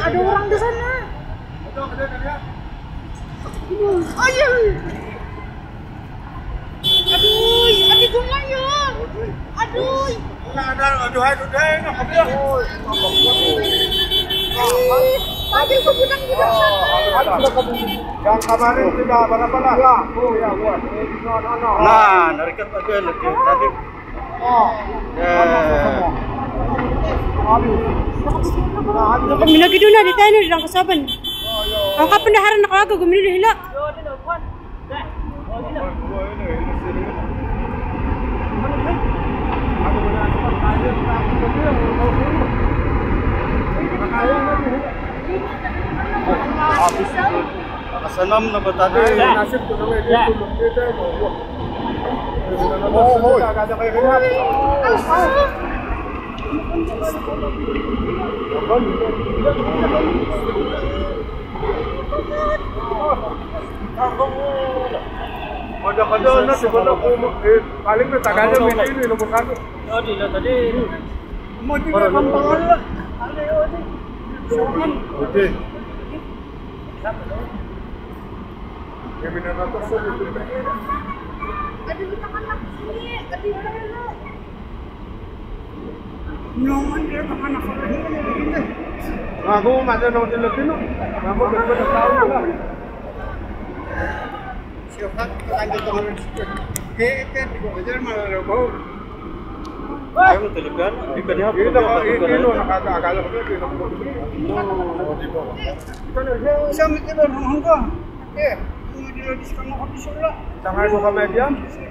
ada orang di sana. Ayo. Aduh, ada gulanya. Aduh. Aduh, panggil kebunan kita sana. Yang kemarin tidak bala-bala. Ya, buat. Nah, narikat aja lagi tadi. Minagi doon na, di tayo na lang kasaban. Ang kapandaharan na kagaw, gumili na hila. Nakasanam na ba tadi? Nasib ko naman dito dito. Oh, agad kayo kaya. Ada kada na di bala ko paling na taganya may lumbukan. Tadi lah tadi. Mo di ka kampangal. Oke. Ya benar na to so dito. Aduh, kita kan sini. Aduh, hello. Naman dia makan apa lagi ini. Aku macam nak lebih no. Kamu betul tahu lah. Siapa lanjut dengan ke belajar mana bau. Kamu telekan di kanya apa? Ini lo nak ada kalau begitu nak buat. Sama kita orang Hong Kong. Ini dia di sekolah habis sudah. Jangan buka mediam.